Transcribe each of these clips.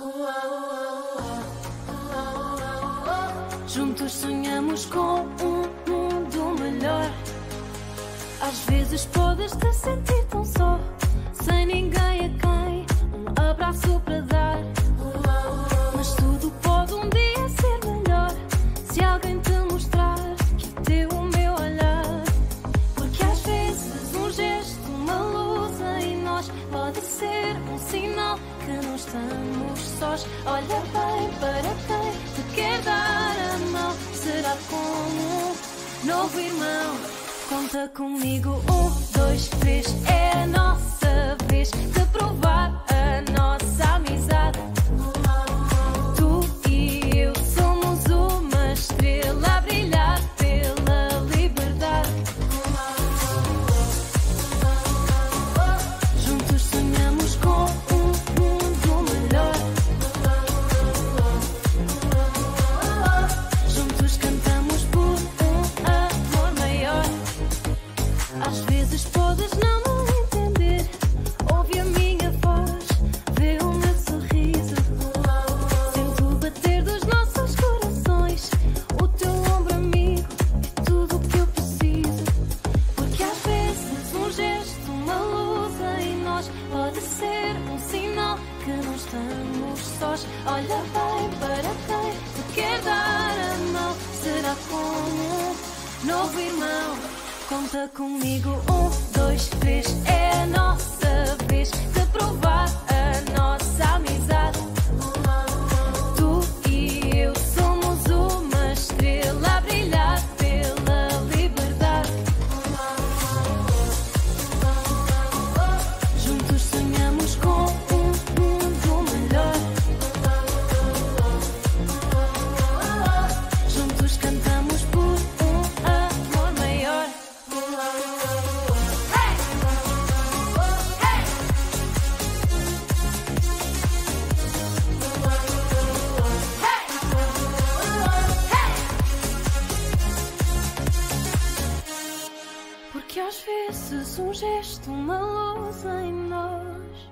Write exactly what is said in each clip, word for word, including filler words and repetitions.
Juntos sonhamos com um mundo melhor. Às vezes podes te sentir tão só, sem ninguém a quem um abraço para dar. Mas tudo pode um dia ser melhor, se alguém te mostrar que até o meu olhar. Porque às vezes um gesto, uma luz em nós pode ser um sinal que não estamos sós. Olha bem para quem te quer dar a mão. Será como um novo irmão. Conta comigo, um, dois, três. É a nossa vez de provar a nossa amizade. Tu e eu somos uma estrela a brilhar pela liberdade. Juntos sonhamos com um mundo melhor. Juntos cantamos por um amor maior. Às vezes podes não me entender, ouve a minha voz, vê o meu sorriso. Sinto o bater dos nossos corações, o teu ombro amigo é tudo o que eu preciso. Porque às vezes um gesto, uma luz em nós pode ser um sinal que não estamos sós. Olha bem para quem te quer dar a mão. Será como um novo irmão. Conta comigo, um, dois, três. É a nossa vez de provar a nossa amizade. Tu e eu somos uma estrela a brilhar pela liberdade. Juntos sonhamos com um mundo melhor. Juntos cantamos por um amor maior. Porque às vezes um gesto, uma luz em nós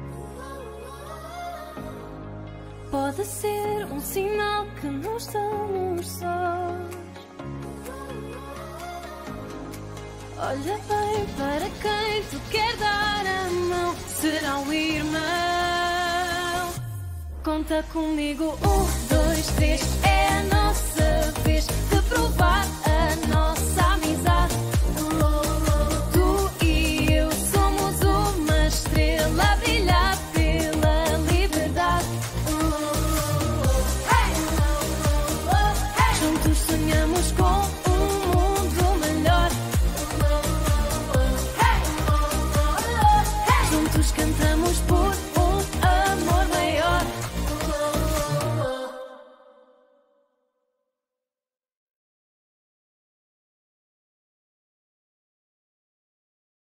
pode ser um sinal que não estamos sós. Olha bem para quem tu quer dar a mão. Será um irmão. Conta comigo, um, dois, três. É a nossa vez de provar a nossa amizade. Tu e eu somos uma estrela a brilhar pela liberdade. Juntos sonhamos com um mundo melhor. Juntos cantamos por